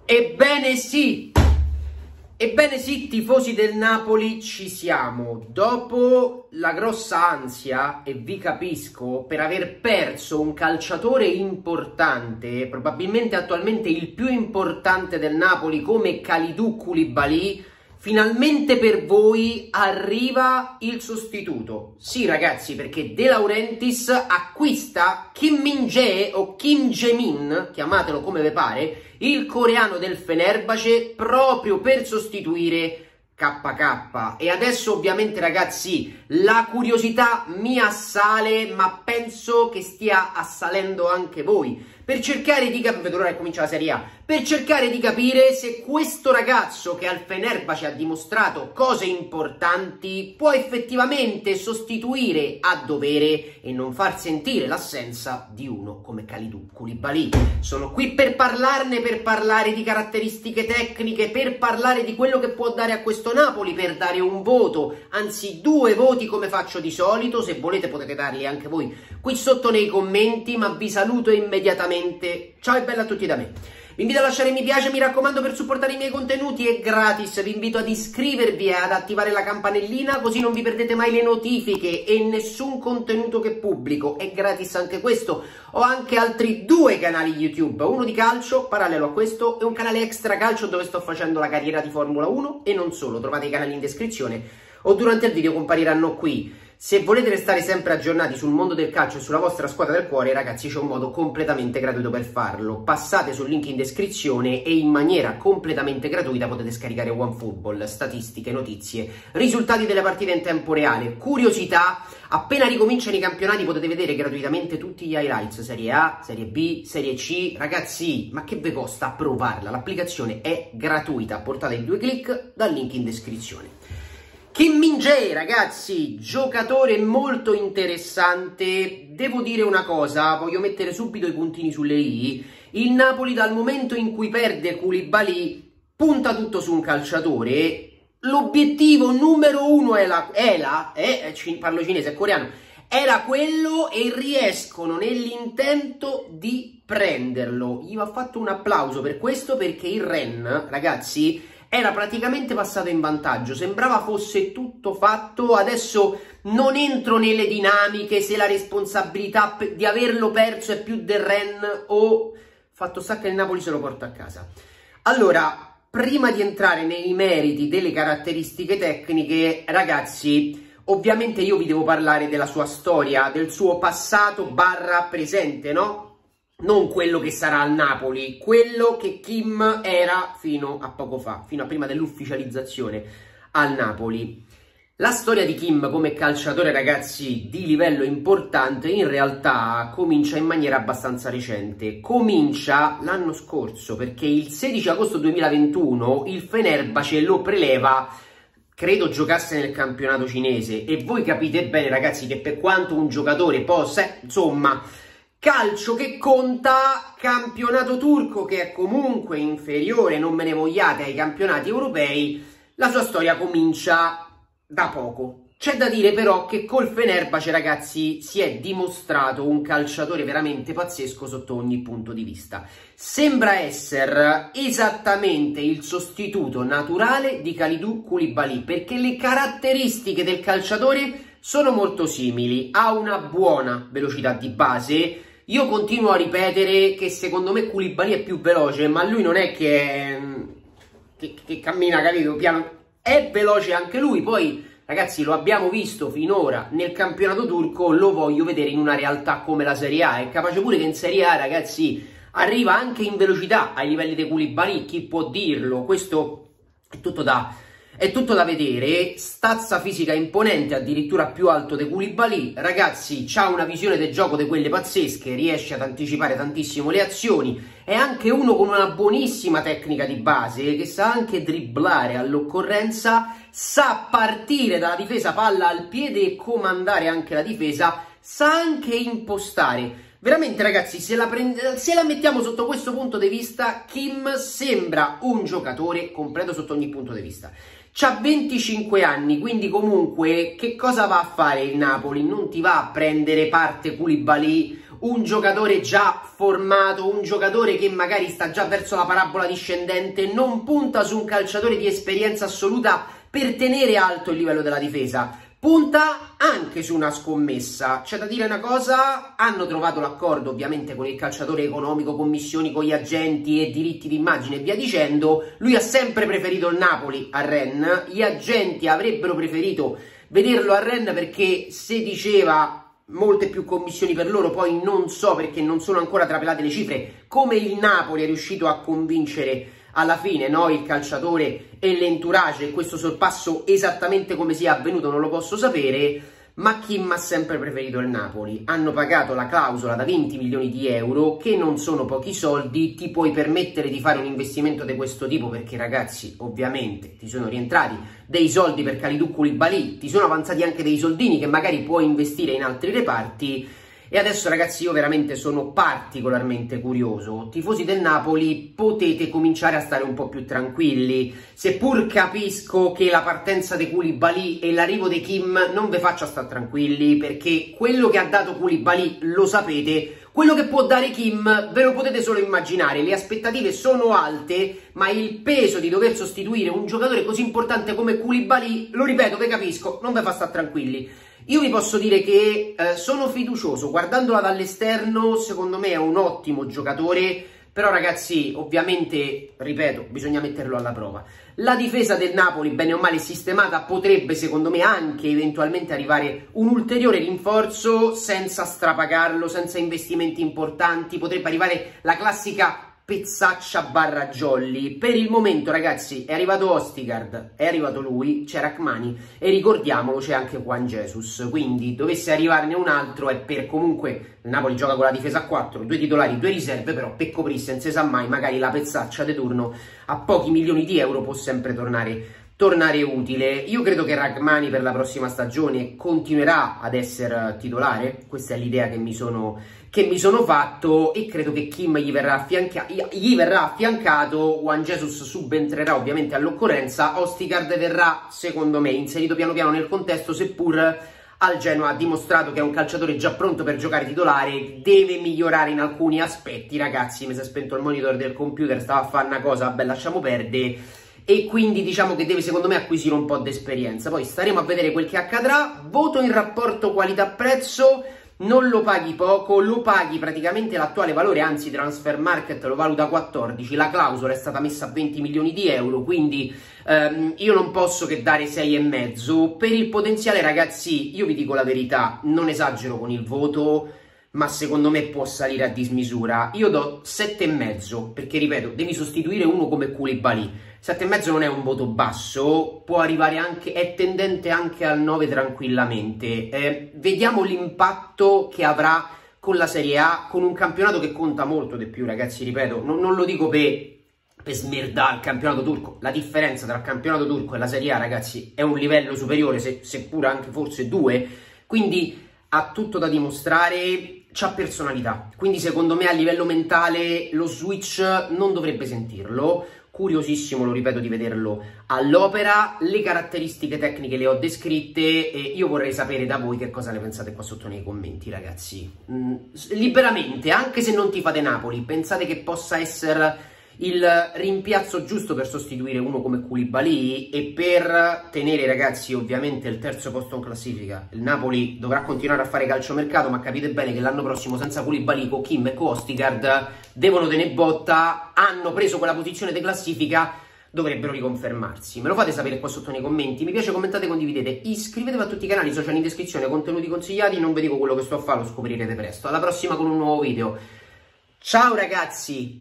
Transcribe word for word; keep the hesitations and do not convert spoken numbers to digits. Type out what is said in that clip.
Ebbene sì, ebbene sì, tifosi del Napoli, ci siamo. Dopo la grossa ansia, e vi capisco, per aver perso un calciatore importante, probabilmente attualmente il più importante del Napoli come Kalidou Koulibaly, finalmente per voi arriva il sostituto. Sì ragazzi, perché De Laurentiis acquista Kim Min-jae o Kim Jae-min, chiamatelo come vi pare, il coreano del Fenerbahce, proprio per sostituire K K. E adesso ovviamente ragazzi la curiosità mi assale, ma penso che stia assalendo anche voi, per cercare di capire, vedrò che comincia la Serie A, per cercare di capire se questo ragazzo che al Fenerbahce ha dimostrato cose importanti può effettivamente sostituire a dovere e non far sentire l'assenza di uno come Kalidou Koulibaly. Sono qui per parlarne, per parlare di caratteristiche tecniche, per parlare di quello che può dare a questo Napoli, per dare un voto, anzi due voti come faccio di solito. Se volete potete darli anche voi qui sotto nei commenti, ma vi saluto immediatamente. Ciao e bella a tutti da me. Vi invito a lasciare mi piace, mi raccomando, per supportare i miei contenuti, è gratis. Vi invito ad iscrivervi e ad attivare la campanellina, così non vi perdete mai le notifiche e nessun contenuto che pubblico. È gratis anche questo. Ho anche altri due canali YouTube, uno di calcio parallelo a questo e un canale extra calcio dove sto facendo la carriera di Formula uno e non solo. Trovate i canali in descrizione o durante il video compariranno qui. Se volete restare sempre aggiornati sul mondo del calcio e sulla vostra squadra del cuore, ragazzi, c'è un modo completamente gratuito per farlo. Passate sul link in descrizione e in maniera completamente gratuita potete scaricare OneFootball, statistiche, notizie, risultati delle partite in tempo reale, curiosità. Appena ricominciano i campionati potete vedere gratuitamente tutti gli highlights, Serie A, Serie B, Serie C. Ragazzi, ma che vi costa provarla? L'applicazione è gratuita, portata in due clic dal link in descrizione. Kim Min-jae, ragazzi, giocatore molto interessante. Devo dire una cosa, voglio mettere subito i puntini sulle i. Il Napoli, dal momento in cui perde Koulibaly, punta tutto su un calciatore. L'obiettivo numero uno è la, è la è, parlo cinese, è coreano, era quello e riescono nell'intento di prenderlo. Gli ho fatto un applauso per questo, perché il Rennes, ragazzi, era praticamente passato in vantaggio, sembrava fosse tutto fatto. Adesso non entro nelle dinamiche, se la responsabilità di averlo perso è più del Rennes o fatto sta che il Napoli se lo porta a casa. Allora, prima di entrare nei meriti delle caratteristiche tecniche, ragazzi, ovviamente io vi devo parlare della sua storia, del suo passato barra presente, no? Non quello che sarà al Napoli, quello che Kim era fino a poco fa, fino a prima dell'ufficializzazione al Napoli. La storia di Kim come calciatore, ragazzi, di livello importante, in realtà comincia in maniera abbastanza recente. Comincia l'anno scorso, perché il sedici agosto duemilaventuno il Fenerbahce lo preleva, credo giocasse nel campionato cinese, e voi capite bene, ragazzi, che per quanto un giocatore possa, insomma, calcio che conta, campionato turco che è comunque inferiore, non me ne vogliate, ai campionati europei, la sua storia comincia da poco. C'è da dire però che col Fenerbahce, ragazzi, si è dimostrato un calciatore veramente pazzesco sotto ogni punto di vista. Sembra essere esattamente il sostituto naturale di Kalidou Koulibaly, perché le caratteristiche del calciatore sono molto simili. Ha una buona velocità di base. Io continuo a ripetere che secondo me Koulibaly è più veloce, ma lui non è che, è, che, che cammina, capito, piano. È veloce anche lui. Poi, ragazzi, lo abbiamo visto finora nel campionato turco, lo voglio vedere in una realtà come la Serie A. È capace pure che in Serie A, ragazzi, arriva anche in velocità ai livelli di Koulibaly, chi può dirlo? Questo è tutto da... È tutto da vedere. Stazza fisica imponente, addirittura più alto di Koulibaly. Ragazzi, c'ha una visione del gioco di quelle pazzesche, riesce ad anticipare tantissimo le azioni. È anche uno con una buonissima tecnica di base, che sa anche dribblare all'occorrenza, sa partire dalla difesa palla al piede e comandare anche la difesa, sa anche impostare. Veramente, ragazzi, se la, prende, se la mettiamo sotto questo punto di vista, Kim sembra un giocatore completo sotto ogni punto di vista. C'ha venticinque anni, quindi comunque che cosa va a fare il Napoli? Non ti va a prendere parte Koulibaly un giocatore già formato, un giocatore che magari sta già verso la parabola discendente, non punta su un calciatore di esperienza assoluta per tenere alto il livello della difesa, punta anche su una scommessa. C'è da dire una cosa: hanno trovato l'accordo ovviamente con il calciatore economico, commissioni con gli agenti e diritti d'immagine e via dicendo. Lui ha sempre preferito il Napoli a Rennes, gli agenti avrebbero preferito vederlo a Rennes perché se diceva molte più commissioni per loro, poi non so perché non sono ancora trapelate le cifre, come il Napoli è riuscito a convincere alla fine, no, il calciatore e l'entourage, e questo sorpasso esattamente come sia avvenuto non lo posso sapere, ma Kim ha sempre preferito il Napoli. Hanno pagato la clausola da venti milioni di euro, che non sono pochi soldi. Ti puoi permettere di fare un investimento di questo tipo perché, ragazzi, ovviamente ti sono rientrati dei soldi per Kalidou Koulibaly, ti sono avanzati anche dei soldini che magari puoi investire in altri reparti. E adesso, ragazzi, io veramente sono particolarmente curioso. Tifosi del Napoli, potete cominciare a stare un po' più tranquilli. Seppur capisco che la partenza di Koulibaly e l'arrivo di Kim non vi faccia stare tranquilli, perché quello che ha dato Koulibaly lo sapete, quello che può dare Kim ve lo potete solo immaginare. Le aspettative sono alte, ma il peso di dover sostituire un giocatore così importante come Koulibaly, lo ripeto, ve capisco, non vi fa stare tranquilli. Io vi posso dire che eh, sono fiducioso, guardandola dall'esterno secondo me è un ottimo giocatore, però ragazzi ovviamente, ripeto, bisogna metterlo alla prova. La difesa del Napoli, bene o male sistemata, potrebbe secondo me anche eventualmente arrivare un ulteriore rinforzo senza strapagarlo, senza investimenti importanti, potrebbe arrivare la classica pezzaccia barra jolly. Per il momento, ragazzi, è arrivato Ostigard, è arrivato lui, c'è Rachmani e ricordiamolo c'è anche Juan Jesus, quindi dovesse arrivarne un altro è per comunque il Napoli gioca con la difesa a quattro, due titolari, due riserve, però per coprirsi non si sa mai, magari la pezzaccia di turno a pochi milioni di euro può sempre tornare tornare utile. Io credo che Rachmani per la prossima stagione continuerà ad essere titolare, questa è l'idea che mi sono, che mi sono fatto, e credo che Kim gli verrà, affianca, gli verrà affiancato, Juan Jesus subentrerà ovviamente all'occorrenza, Ostigard verrà secondo me inserito piano piano nel contesto, seppur al Genoa ha dimostrato che è un calciatore già pronto per giocare titolare, deve migliorare in alcuni aspetti. Ragazzi, mi si è spento il monitor del computer, stava a fare una cosa, vabbè, lasciamo perdere. E quindi diciamo che deve secondo me acquisire un po' di esperienza. Poi staremo a vedere quel che accadrà. Voto in rapporto qualità-prezzo, non lo paghi poco, lo paghi praticamente l'attuale valore, anzi Transfer Market lo valuta quattordici, la clausola è stata messa a venti milioni di euro, quindi ehm, io non posso che dare sei e mezzo. Per il potenziale, ragazzi, io vi dico la verità, non esagero con il voto, ma secondo me può salire a dismisura. Io do sette e mezzo, perché ripeto, devi sostituire uno come Koulibaly. sette e mezzo non è un voto basso, può arrivare anche, è tendente anche al nove tranquillamente. Eh, vediamo l'impatto che avrà con la Serie A, con un campionato che conta molto di più, ragazzi, ripeto, non, non lo dico per, per smerdare il campionato turco, la differenza tra il campionato turco e la Serie A, ragazzi, è un livello superiore, se, seppur anche forse due, quindi ha tutto da dimostrare. C'ha personalità, quindi secondo me a livello mentale lo switch non dovrebbe sentirlo. Curiosissimo, lo ripeto, di vederlo all'opera. Le caratteristiche tecniche le ho descritte e io vorrei sapere da voi che cosa ne pensate qua sotto nei commenti, ragazzi. Mm, liberamente, anche se non tifate Napoli, pensate che possa essere il rimpiazzo giusto per sostituire uno come Koulibaly e per tenere, ragazzi, ovviamente il terzo posto in classifica. Il Napoli dovrà continuare a fare calciomercato, ma capite bene che l'anno prossimo senza Koulibaly, con Kim e con Ostigard devono tenere botta, hanno preso quella posizione di classifica, dovrebbero riconfermarsi. Me lo fate sapere qua sotto nei commenti, mi piace, commentate, condividete, iscrivetevi a tutti i canali social in descrizione, contenuti consigliati, non vi dico quello che sto a fare, lo scoprirete presto. Alla prossima con un nuovo video. Ciao ragazzi!